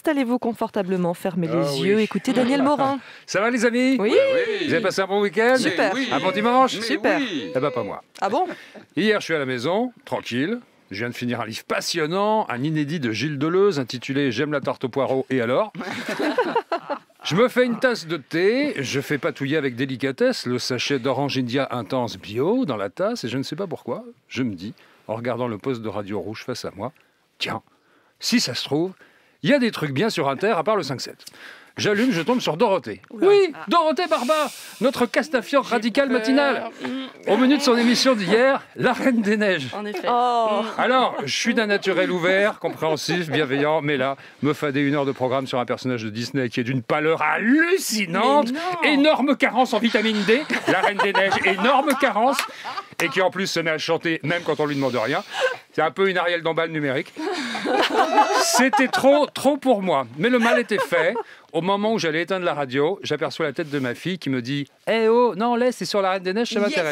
Installez-vous confortablement, fermez Ah les oui. yeux, écoutez Daniel Morin. Ça va les amis? Oui. Vous avez passé un bon week-end? Super. Un bon dimanche? Super. Eh ben pas moi. Ah bon? Hier, je suis à la maison, tranquille. Je viens de finir un livre passionnant, un inédit de Gilles Deleuze, intitulé « J'aime la tarte au poireau, et alors ?» Je me fais une tasse de thé, je fais patouiller avec délicatesse le sachet d'Orange India Intense Bio dans la tasse, et je ne sais pas pourquoi, je me dis, en regardant le poste de Radio Rouge face à moi, tiens, si ça se trouve, il y a des trucs bien sur Inter à part le 5-7. J'allume, je tombe sur Dorothée. Oui, Dorothée Barba, notre Castafiore radicale matinale. Au menu de son émission d'hier, La Reine des Neiges. En effet. Oh. Alors, je suis d'un naturel ouvert, compréhensif, bienveillant, mais là, me fader 1 heure de programme sur un personnage de Disney qui est d'une pâleur hallucinante, énorme carence en vitamine D, La Reine des Neiges, énorme carence, et qui en plus se met à chanter même quand on lui demande rien. C'est un peu une Ariel Dombal numérique. C'était trop pour moi. Mais le mal était fait. Au moment où j'allais éteindre la radio, j'aperçois la tête de ma fille qui me dit « Eh oh, non, laisse, c'est sur la Reine des Neiges, ça m'intéresse. »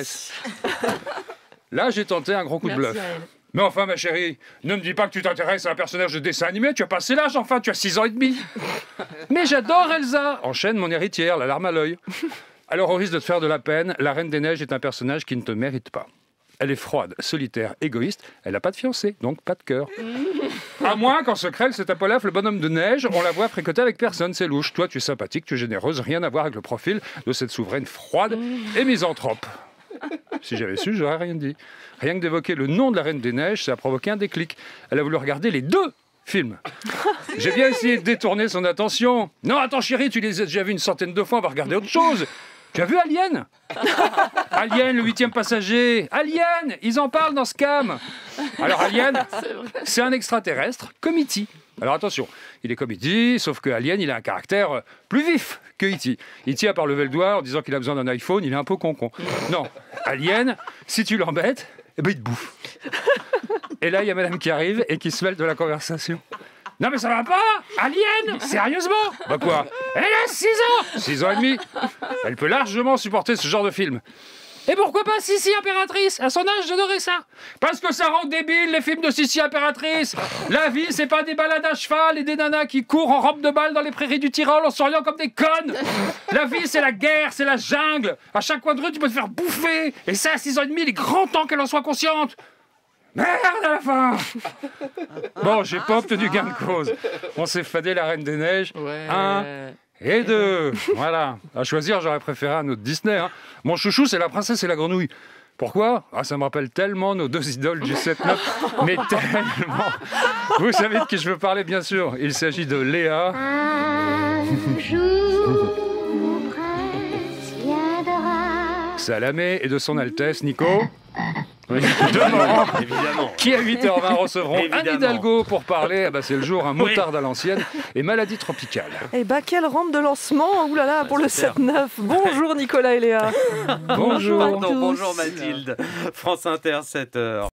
Là, j'ai tenté un gros coup de bluff. Mais enfin, ma chérie, ne me dis pas que tu t'intéresses à un personnage de dessin animé, tu as passé l'âge, enfin, tu as 6 ans et demi. Mais j'adore Elsa, enchaîne mon héritière, la larme à l'œil. Alors, au risque de te faire de la peine, la Reine des Neiges est un personnage qui ne te mérite pas. Elle est froide, solitaire, égoïste. Elle n'a pas de fiancé, donc pas de cœur. À moins qu'en secret, elle se tape le bonhomme de neige. On la voit fricoter avec personne, c'est louche. Toi, tu es sympathique, tu es généreuse. Rien à voir avec le profil de cette souveraine froide et misanthrope. Si j'avais su, j'aurais rien dit. Rien que d'évoquer le nom de la Reine des Neiges, ça a provoqué un déclic. Elle a voulu regarder les 2 films. J'ai bien essayé de détourner son attention. Non, attends chérie, tu les as déjà vus une centaine de fois, on va regarder autre chose. Tu as vu Alien? Alien, le 8e passager. Alien, ils en parlent dans Scam. Alors Alien, c'est un extraterrestre comme E.T. Alors attention, il est comme E.T., sauf que Alien, il a un caractère plus vif que E.T. E.T. a pas levé le doigt en disant qu'il a besoin d'un iPhone, il est un peu con-con. Non, Alien, si tu l'embêtes, eh ben, il te bouffe. Et là, il y a madame qui arrive et qui se mêle de la conversation. Non mais ça va pas! Alien! Sérieusement? Bah quoi? Elle a 6 ans! 6 ans et demi! Elle peut largement supporter ce genre de film. Et pourquoi pas Sissi Impératrice? À son âge, j'adorais ça. Parce que ça rend débile les films de Sissi Impératrice. La vie, c'est pas des balades à cheval et des nanas qui courent en robe de balle dans les prairies du Tyrol en souriant comme des connes. La vie, c'est la guerre, c'est la jungle. À chaque coin de rue, tu peux te faire bouffer. Et ça, à 6 ans et demi, il est grand temps qu'elle en soit consciente. Merde à la fin. Bon, j'ai pas obtenu gain de cause. On s'est fadé la Reine des Neiges. 1 et 2. Voilà. À choisir, j'aurais préféré un autre Disney. Hein. Mon chouchou, c'est La Princesse et la Grenouille. Pourquoi? Ça me rappelle tellement nos 2 idoles du 7-9. Mais tellement. Vous savez de qui je veux parler, bien sûr. Il s'agit de Léa. Un jour, mon prince viendra. Salamé et de son Altesse, Nico. Oui, demain, Évidemment. qui à 8h20 recevront Anne Évidemment. Hidalgo pour parler, c'est le jour, un moutarde à l'ancienne et maladie tropicale. Eh ben, quelle rampe de lancement, oulala, pour le super. 7-9. Bonjour Nicolas et Léa. Bonjour. Pardon, bonjour Mathilde. France Inter, 7h.